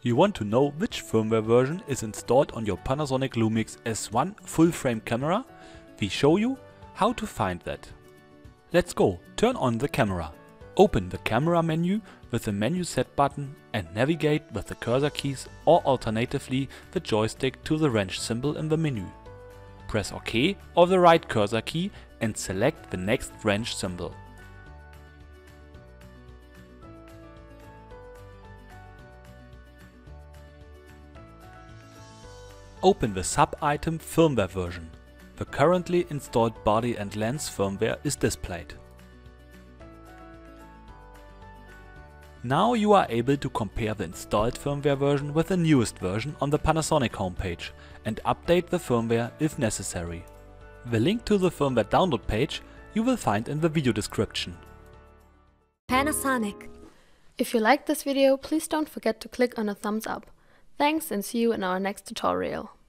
You want to know which firmware version is installed on your Panasonic Lumix S1 full-frame camera? We show you how to find that. Let's go, turn on the camera. Open the camera menu with the menu set button and navigate with the cursor keys or alternatively the joystick to the wrench symbol in the menu. Press OK or the right cursor key and select the next wrench symbol. Open the sub-item firmware version. The currently installed body and lens firmware is displayed. Now you are able to compare the installed firmware version with the newest version on the Panasonic homepage and update the firmware if necessary. The link to the firmware download page you will find in the video description. Panasonic. If you liked this video, please don't forget to click on a thumbs up. Thanks and see you in our next tutorial.